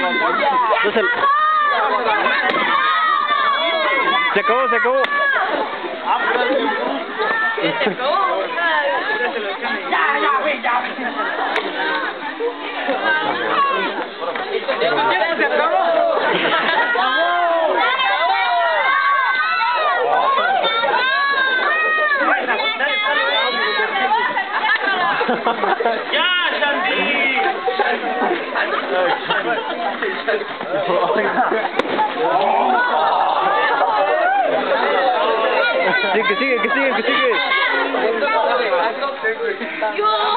Se acabó, se acabó. ¡Ya, Sandy! Sí, que sigue, que sigue, que sigue.